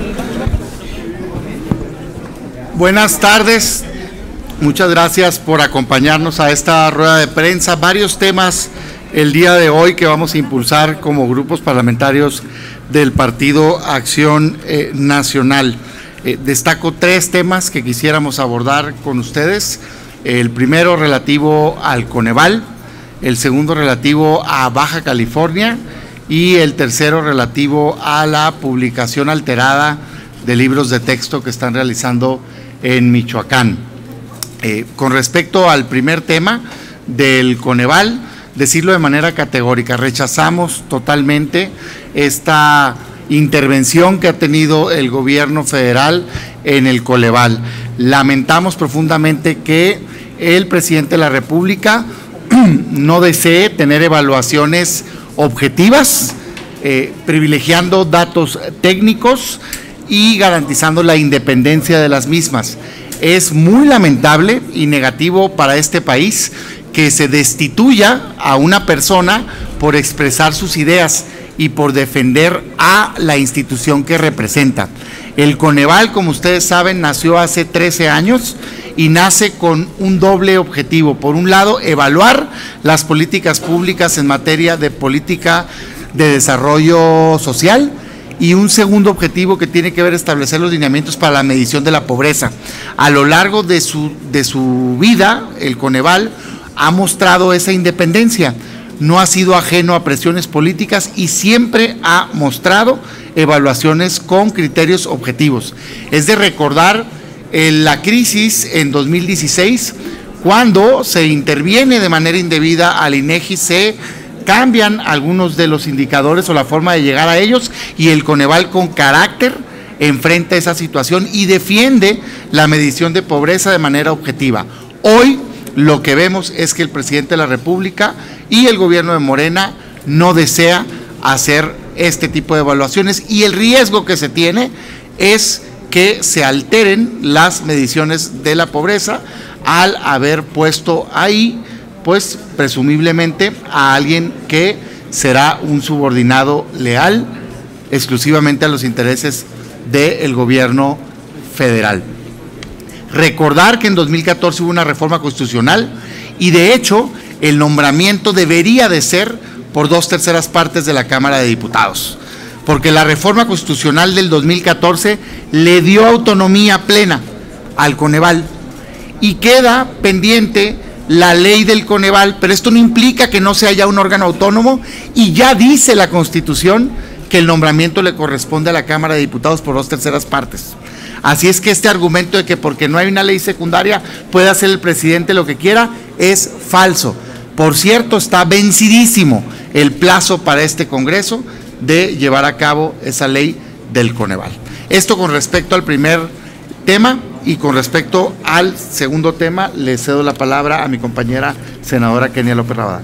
Buenas tardes, muchas gracias por acompañarnos a esta rueda de prensa. Varios temas el día de hoy que vamos a impulsar como grupos parlamentarios del Partido Acción Nacional. Destaco 3 temas que quisiéramos abordar con ustedes. El primero relativo al Coneval, el segundo relativo a Baja California y el tercero relativo a la publicación alterada de libros de texto que están realizando en Michoacán. Con respecto al primer tema del Coneval, decirlo de manera categórica, rechazamos totalmente esta intervención que ha tenido el gobierno federal en el Coneval. Lamentamos profundamente que el presidente de la República no desee tener evaluaciones objetivas, privilegiando datos técnicos y garantizando la independencia de las mismas. Es muy lamentable y negativo para este país que se destituya a una persona por expresar sus ideas y por defender a la institución que representa. El Coneval, como ustedes saben, nació hace 13 años y nace con un doble objetivo. Por un lado, evaluar las políticas públicas en materia de política de desarrollo social, y un segundo objetivo que tiene que ver establecer los lineamientos para la medición de la pobreza. A lo largo de su vida, el Coneval ha mostrado esa independencia, no ha sido ajeno a presiones políticas y siempre ha mostrado evaluaciones con criterios objetivos. Es de recordar la crisis en 2016, cuando se interviene de manera indebida al INEGI, se cambian algunos de los indicadores o la forma de llegar a ellos y el Coneval con carácter enfrenta esa situación y defiende la medición de pobreza de manera objetiva. Hoy lo que vemos es que el presidente de la República y el gobierno de Morena no desea hacer este tipo de evaluaciones y el riesgo que se tiene es que se alteren las mediciones de la pobreza al haber puesto ahí pues presumiblemente a alguien que será un subordinado leal exclusivamente a los intereses del gobierno federal. Recordar que en 2014 hubo una reforma constitucional y de hecho el nombramiento debería de ser por 2/3 partes de la Cámara de Diputados, porque la reforma constitucional del 2014 le dio autonomía plena al Coneval y queda pendiente la ley del Coneval, pero esto no implica que no sea ya un órgano autónomo y ya dice la Constitución que el nombramiento le corresponde a la Cámara de Diputados por 2/3 partes. Así es que este argumento de que porque no hay una ley secundaria puede hacer el presidente lo que quiera es falso. Por cierto, está vencidísimo el plazo para este Congreso de llevar a cabo esa ley del Coneval. Esto con respecto al primer tema. Y con respecto al segundo tema, le cedo la palabra a mi compañera senadora Kenia López Rabadán.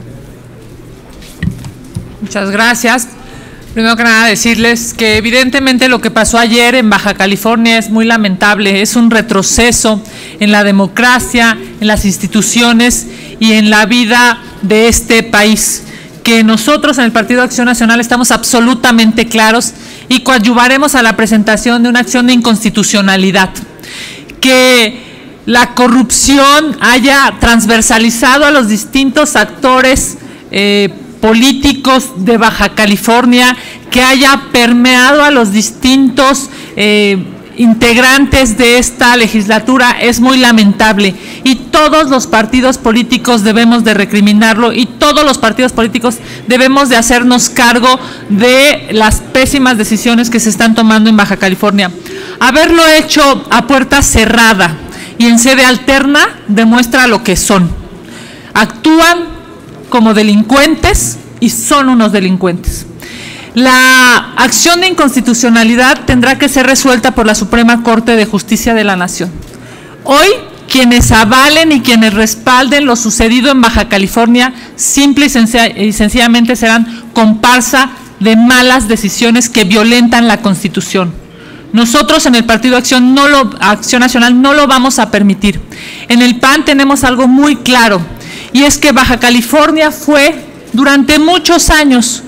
Muchas gracias. Primero que nada decirles que evidentemente lo que pasó ayer en Baja California es muy lamentable, es un retroceso en la democracia, en las instituciones y en la vida de este país, que nosotros en el Partido Acción Nacional estamos absolutamente claros y coadyuvaremos a la presentación de una acción de inconstitucionalidad. Que la corrupción haya transversalizado a los distintos actores políticos de Baja California, que haya permeado a los distintos integrantes de esta legislatura es muy lamentable y todos los partidos políticos debemos de recriminarlo y todos los partidos políticos debemos de hacernos cargo de las pésimas decisiones que se están tomando en Baja California. Haberlo hecho a puerta cerrada y en sede alterna demuestra lo que son. Actúan como delincuentes y son unos delincuentes. La acción de inconstitucionalidad tendrá que ser resuelta por la Suprema Corte de Justicia de la Nación. Hoy, quienes avalen y quienes respalden lo sucedido en Baja California, simple y sencillamente serán comparsa de malas decisiones que violentan la Constitución. Nosotros en el Partido Acción Nacional no lo vamos a permitir. En el PAN tenemos algo muy claro, y es que Baja California fue durante muchos años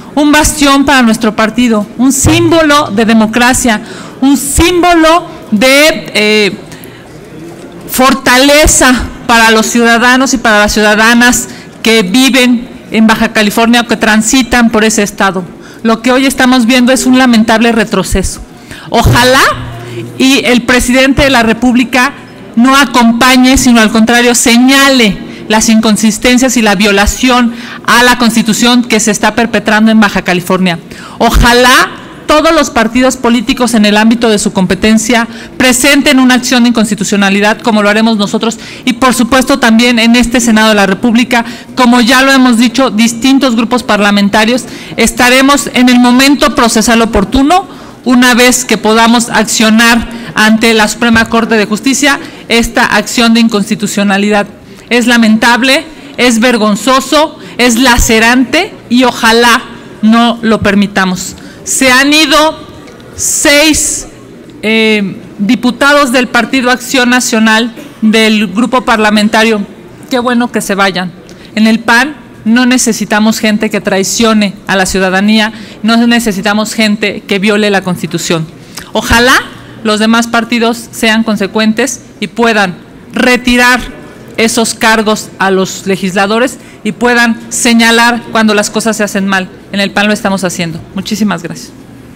un bastión para nuestro partido, un símbolo de democracia, un símbolo de fortaleza para los ciudadanos y para las ciudadanas que viven en Baja California o que transitan por ese estado. Lo que hoy estamos viendo es un lamentable retroceso. Ojalá y el presidente de la República no acompañe, sino al contrario, señale las inconsistencias y la violación a la Constitución que se está perpetrando en Baja California. Ojalá todos los partidos políticos en el ámbito de su competencia presenten una acción de inconstitucionalidad, como lo haremos nosotros, y por supuesto también en este Senado de la República, como ya lo hemos dicho, distintos grupos parlamentarios, estaremos en el momento procesal oportuno, una vez que podamos accionar ante la Suprema Corte de Justicia esta acción de inconstitucionalidad. Es lamentable, es vergonzoso, es lacerante y ojalá no lo permitamos. Se han ido 6 diputados del Partido Acción Nacional del grupo parlamentario. Qué bueno que se vayan. En el PAN no necesitamos gente que traicione a la ciudadanía, no necesitamos gente que viole la Constitución. Ojalá los demás partidos sean consecuentes y puedan retirar esos cargos a los legisladores y puedan señalar cuando las cosas se hacen mal. En el PAN lo estamos haciendo. Muchísimas gracias.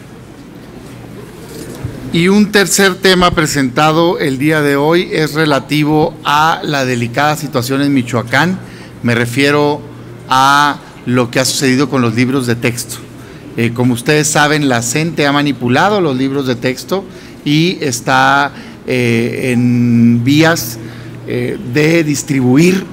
Y un tercer tema presentado el día de hoy es relativo a la delicada situación en Michoacán. Me refiero a lo que ha sucedido con los libros de texto. Como ustedes saben, la CENTE ha manipulado los libros de texto y está en vías de distribuir,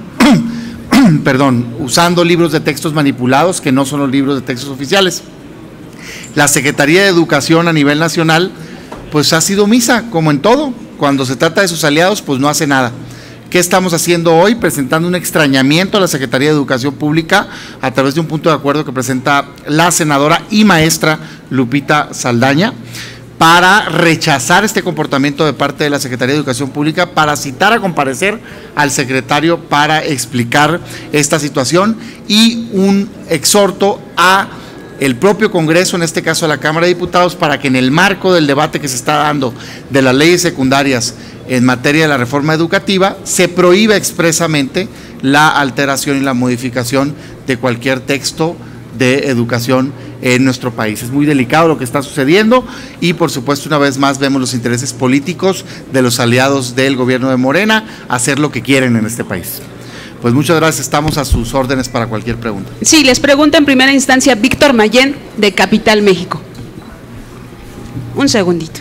usando libros de textos manipulados que no son los libros de textos oficiales. La Secretaría de Educación a nivel nacional pues ha sido omisa, como en todo. Cuando se trata de sus aliados, pues no hace nada. ¿Qué estamos haciendo hoy? Presentando un extrañamiento a la Secretaría de Educación Pública a través de un punto de acuerdo que presenta la senadora y maestra Lupita Saldaña, para rechazar este comportamiento de parte de la Secretaría de Educación Pública, para citar a comparecer al secretario para explicar esta situación, y un exhorto a el propio Congreso, en este caso a la Cámara de Diputados, para que en el marco del debate que se está dando de las leyes secundarias en materia de la reforma educativa, se prohíba expresamente la alteración y la modificación de cualquier texto de educación en nuestro país. Es muy delicado lo que está sucediendo y por supuesto una vez más vemos los intereses políticos de los aliados del gobierno de Morena hacer lo que quieren en este país. Pues muchas gracias, estamos a sus órdenes para cualquier pregunta. Sí, les pregunta en primera instancia Víctor Mayén, de Capital México. Un segundito.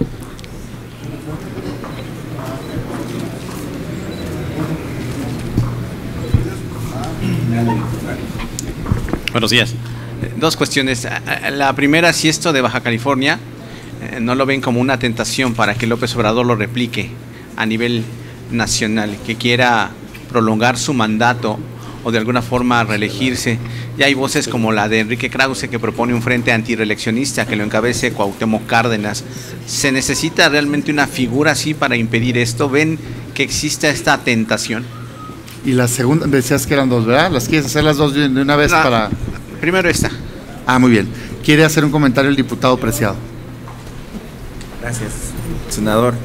Buenos días. Dos cuestiones. La primera, si esto de Baja California no lo ven como una tentación para que López Obrador lo replique a nivel nacional, que quiera prolongar su mandato o de alguna forma reelegirse. Ya hay voces como la de Enrique Krause, que propone un frente antireeleccionista que lo encabece Cuauhtémoc Cárdenas. ¿Se necesita realmente una figura así para impedir esto? ¿Ven que existe esta tentación? Y la segunda, decías que eran dos, ¿verdad? ¿Las quieres hacer las dos de una vez para...? Primero esta. Ah, muy bien. ¿Quiere hacer un comentario el diputado Preciado? Gracias, senador.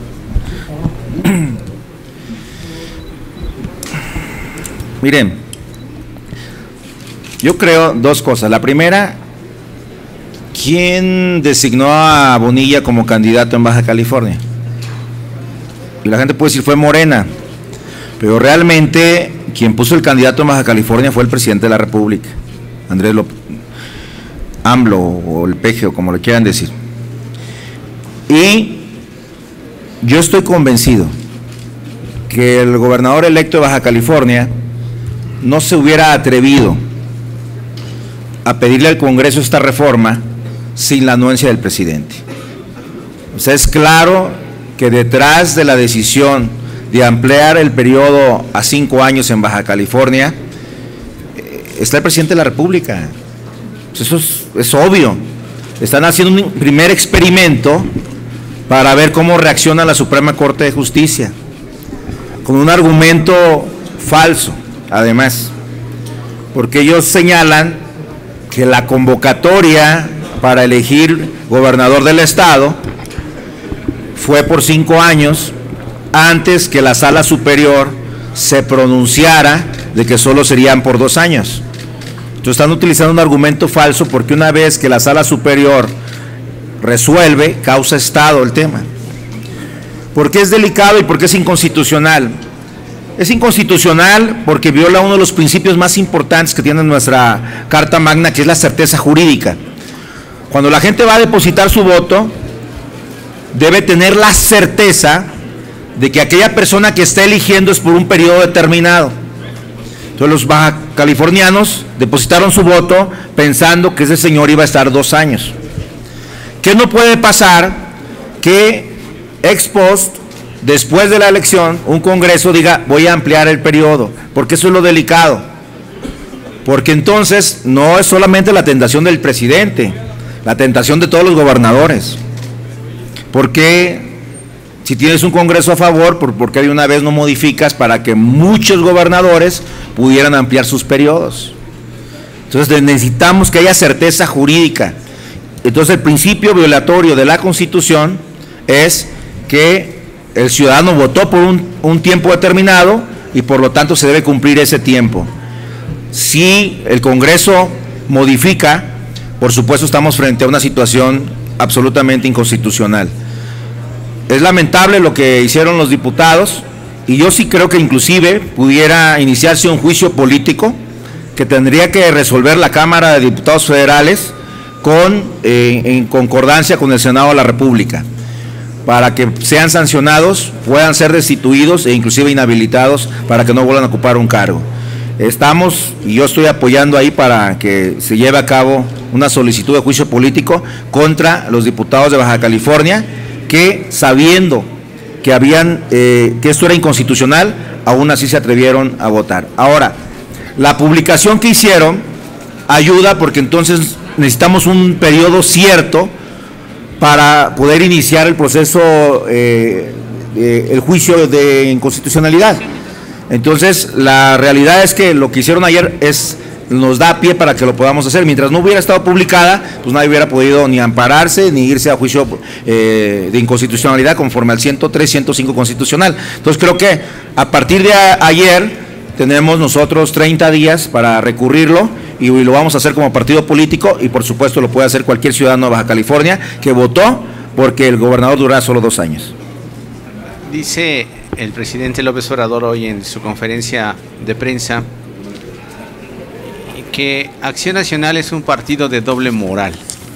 Miren, yo creo dos cosas. La primera, ¿quién designó a Bonilla como candidato en Baja California? Y la gente puede decir fue Morena, pero realmente quien puso el candidato en Baja California fue el presidente de la República, Andrés López, AMLO o el PG o como le quieran decir. Y yo estoy convencido que el gobernador electo de Baja California no se hubiera atrevido a pedirle al Congreso esta reforma sin la anuencia del presidente. O sea, es claro que detrás de la decisión de ampliar el periodo a 5 años en Baja California está el presidente de la República. Eso es obvio. Están haciendo un primer experimento para ver cómo reacciona la Suprema Corte de Justicia, con un argumento falso, además, porque ellos señalan que la convocatoria para elegir gobernador del estado fue por 5 años antes que la Sala Superior se pronunciara de que solo serían por 2 años. Entonces están utilizando un argumento falso porque una vez que la Sala Superior resuelve, causa estado el tema. ¿Por qué es delicado y por qué es inconstitucional? Es inconstitucional porque viola uno de los principios más importantes que tiene nuestra Carta Magna, que es la certeza jurídica. Cuando la gente va a depositar su voto, debe tener la certeza de que aquella persona que está eligiendo es por un periodo determinado. Entonces los baja californianos depositaron su voto pensando que ese señor iba a estar 2 años. ¿Qué no puede pasar? Que ex post, después de la elección, un Congreso diga, voy a ampliar el periodo, porque eso es lo delicado. Porque entonces no es solamente la tentación del presidente, la tentación de todos los gobernadores. Porque si tienes un Congreso a favor, ¿por qué de una vez no modificas para que muchos gobernadores pudieran ampliar sus periodos? Entonces necesitamos que haya certeza jurídica. Entonces el principio violatorio de la Constitución es que el ciudadano votó por un tiempo determinado y por lo tanto se debe cumplir ese tiempo. Si el Congreso modifica, por supuesto estamos frente a una situación absolutamente inconstitucional. Es lamentable lo que hicieron los diputados y yo sí creo que inclusive pudiera iniciarse un juicio político que tendría que resolver la Cámara de Diputados Federales en concordancia con el Senado de la República, para que sean sancionados, puedan ser destituidos e inclusive inhabilitados para que no vuelvan a ocupar un cargo. Estamos, y yo estoy apoyando ahí para que se lleve a cabo una solicitud de juicio político contra los diputados de Baja California, que sabiendo que que esto era inconstitucional, aún así se atrevieron a votar. Ahora, la publicación que hicieron ayuda porque entonces necesitamos un periodo cierto para poder iniciar el proceso, el juicio de inconstitucionalidad. Entonces, la realidad es que lo que hicieron ayer nos da pie para que lo podamos hacer. Mientras no hubiera estado publicada, pues nadie hubiera podido ni ampararse, ni irse a juicio de inconstitucionalidad conforme al 103, 105 constitucional. Entonces, creo que a partir de ayer tenemos nosotros 30 días para recurrirlo y lo vamos a hacer como partido político y por supuesto lo puede hacer cualquier ciudadano de Baja California que votó porque el gobernador durará solo 2 años. Dice el presidente López Obrador hoy en su conferencia de prensa que Acción Nacional es un partido de doble moral.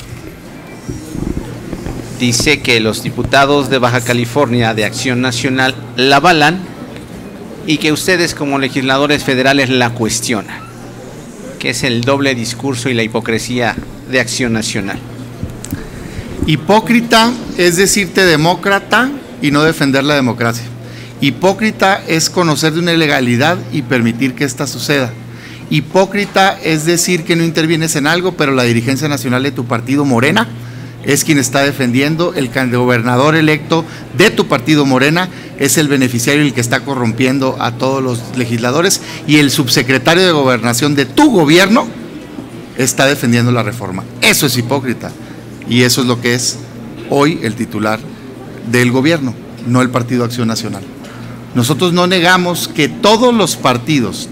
Dice que los diputados de Baja California de Acción Nacional la avalan y que ustedes como legisladores federales la cuestionan, que es el doble discurso y la hipocresía de Acción Nacional. Hipócrita es decirte demócrata y no defender la democracia. Hipócrita es conocer de una ilegalidad y permitir que ésta suceda. Hipócrita es decir que no intervienes en algo, pero la dirigencia nacional de tu partido Morena es quien está defendiendo, el gobernador electo de tu partido Morena es el beneficiario y el que está corrompiendo a todos los legisladores, y el subsecretario de Gobernación de tu gobierno está defendiendo la reforma. Eso es hipócrita, y eso es lo que es hoy el titular del gobierno, no el Partido Acción Nacional. Nosotros no negamos que todos los partidos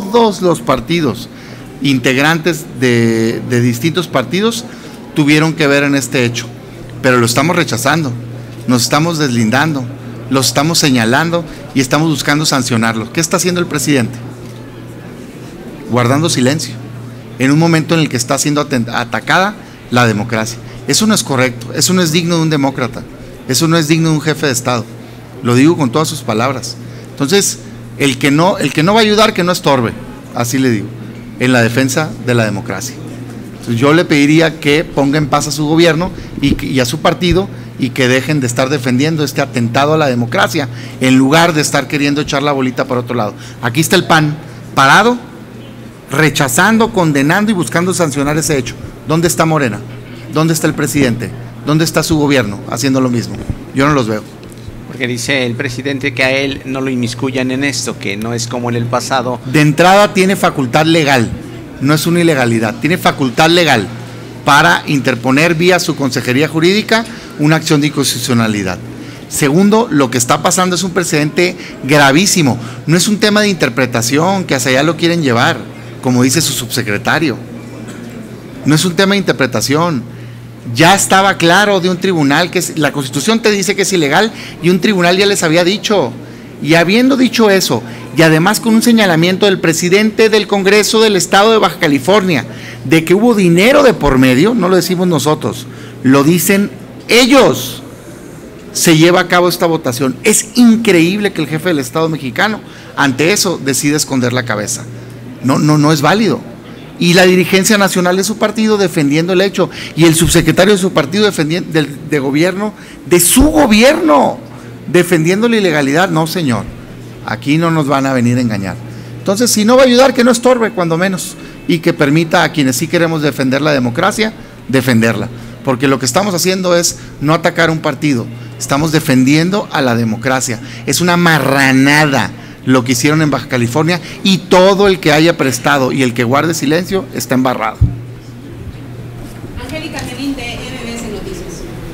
integrantes de distintos partidos tuvieron que ver en este hecho, pero lo estamos rechazando, nos estamos deslindando, los estamos señalando y estamos buscando sancionarlos. ¿Qué está haciendo el presidente? Guardando silencio, en un momento en el que está siendo atacada la democracia. Eso no es correcto, eso no es digno de un demócrata, eso no es digno de un jefe de Estado. Lo digo con todas sus palabras. Entonces, el que no va a ayudar, que no estorbe, así le digo, en la defensa de la democracia. Entonces, yo le pediría que ponga en paz a su gobierno y a su partido y que dejen de estar defendiendo este atentado a la democracia en lugar de estar queriendo echar la bolita para otro lado. Aquí está el PAN parado, rechazando, condenando y buscando sancionar ese hecho. ¿Dónde está Morena? ¿Dónde está el presidente? ¿Dónde está su gobierno haciendo lo mismo? Yo no los veo. Porque dice el presidente que a él no lo inmiscuyan en esto, que no es como en el pasado. De entrada tiene facultad legal, no es una ilegalidad, tiene facultad legal para interponer vía su consejería jurídica una acción de inconstitucionalidad. Segundo, lo que está pasando es un precedente gravísimo, no es un tema de interpretación que hacia allá lo quieren llevar, como dice su subsecretario, no es un tema de interpretación. Ya estaba claro de un tribunal que la Constitución te dice que es ilegal y un tribunal ya les había dicho. Y habiendo dicho eso, y además con un señalamiento del presidente del Congreso del Estado de Baja California, de que hubo dinero de por medio, no lo decimos nosotros, lo dicen ellos, se lleva a cabo esta votación. Es increíble que el jefe del Estado mexicano, ante eso, decida esconder la cabeza. No es válido. Y la dirigencia nacional de su partido defendiendo el hecho, y el subsecretario de su partido defendiendo, de gobierno, de su gobierno, defendiendo la ilegalidad. No, señor, aquí no nos van a venir a engañar. Entonces, si no va a ayudar, que no estorbe, cuando menos, y que permita a quienes sí queremos defender la democracia, defenderla, porque lo que estamos haciendo es no atacar a un partido, estamos defendiendo a la democracia. Es una marranada lo que hicieron en Baja California, y todo el que haya prestado y el que guarde silencio está embarrado. Angélica Melín, de MBS Noticias.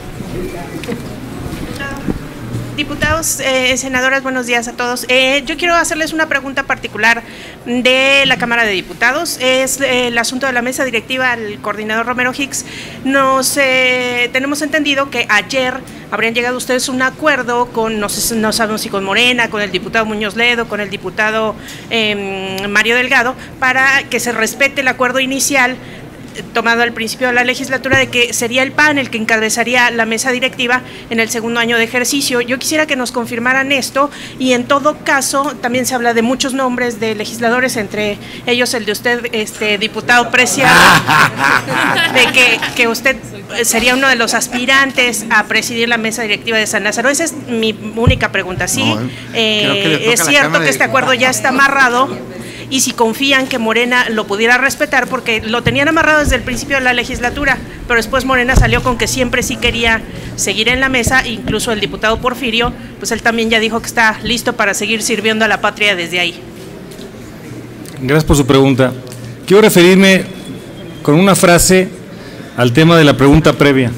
Diputados, senadoras, buenos días a todos. Yo quiero hacerles una pregunta particular de la Cámara de Diputados. Es el asunto de la mesa directiva al coordinador Romero Hicks. Tenemos entendido que ayer habrían llegado ustedes a un acuerdo con, no sabemos si con Morena, con el diputado Muñoz Ledo, con el diputado Mario Delgado, para que se respete el acuerdo inicial tomado al principio de la legislatura, de que sería el PAN el que encabezaría la mesa directiva en el segundo año de ejercicio. Yo quisiera que nos confirmaran esto, y en todo caso también se habla de muchos nombres de legisladores, entre ellos el de usted, diputado Preciado, de que usted sería uno de los aspirantes a presidir la mesa directiva de San Lázaro. Esa es mi única pregunta. ¿Sí? Es cierto que este acuerdo ya está amarrado, y si confían que Morena lo pudiera respetar, porque lo tenían amarrado desde el principio de la legislatura, pero después Morena salió con que siempre sí quería seguir en la mesa. Incluso el diputado Porfirio, pues él también ya dijo que está listo para seguir sirviendo a la patria desde ahí. Gracias por su pregunta. Quiero referirme con una frase al tema de la pregunta previa.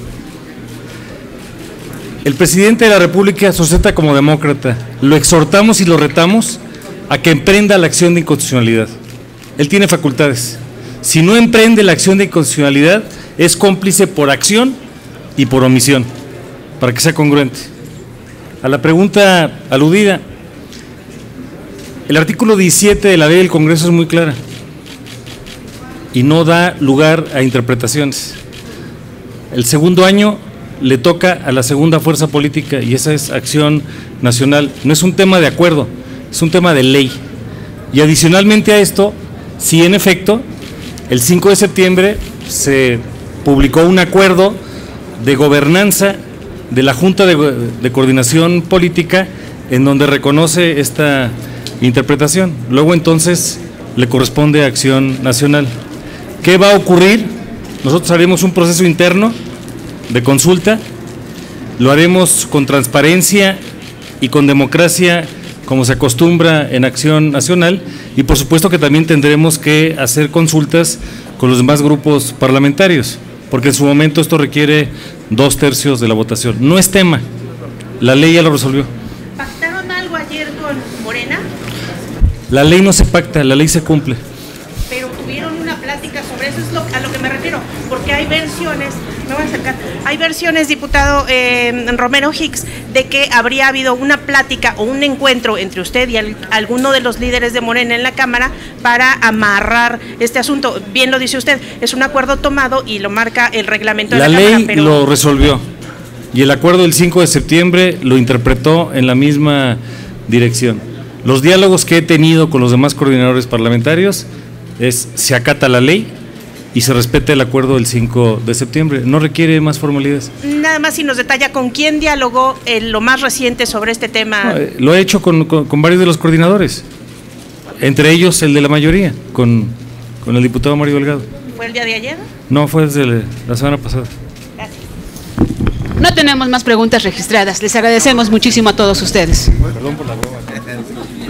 El presidente de la República se acepta como demócrata. Lo exhortamos y lo retamos a que emprenda la acción de inconstitucionalidad. Él tiene facultades. Si no emprende la acción de inconstitucionalidad, es cómplice por acción y por omisión, para que sea congruente. A la pregunta aludida, el artículo 17 de la ley del Congreso es muy clara y no da lugar a interpretaciones. El segundo año le toca a la segunda fuerza política, y esa es Acción Nacional. No es un tema de acuerdo, es un tema de ley. Y adicionalmente a esto, sí, en efecto, el 5 de septiembre se publicó un acuerdo de gobernanza de la Junta de Coordinación Política, en donde reconoce esta interpretación. Luego entonces le corresponde a Acción Nacional. ¿Qué va a ocurrir? Nosotros haremos un proceso interno de consulta, lo haremos con transparencia y con democracia, como se acostumbra en Acción Nacional, y por supuesto que también tendremos que hacer consultas con los demás grupos parlamentarios, porque en su momento esto requiere 2/3 de la votación. No es tema, la ley ya lo resolvió. ¿Pactaron algo ayer con Morena? La ley no se pacta, la ley se cumple. Pero tuvieron una plática sobre eso, es a lo que me refiero, porque hay versiones, me voy a acercar, hay versiones, diputado Romero Hicks, de que habría habido una plática o un encuentro entre usted y alguno de los líderes de Morena en la Cámara para amarrar este asunto. Bien lo dice usted, es un acuerdo tomado y lo marca el reglamento de la Cámara. La ley lo resolvió, y el acuerdo del 5 de septiembre lo interpretó en la misma dirección. Los diálogos que he tenido con los demás coordinadores parlamentarios se acata la ley y se respeta el acuerdo del 5 de septiembre. No requiere más formalidades. Nada más, si nos detalla con quién dialogó lo más reciente sobre este tema. No, lo he hecho con varios de los coordinadores, entre ellos el de la mayoría, con el diputado Mario Delgado. ¿Fue el día de ayer? No, fue desde la semana pasada. Gracias. No tenemos más preguntas registradas. Les agradecemos muchísimo a todos ustedes. Perdón por la broma.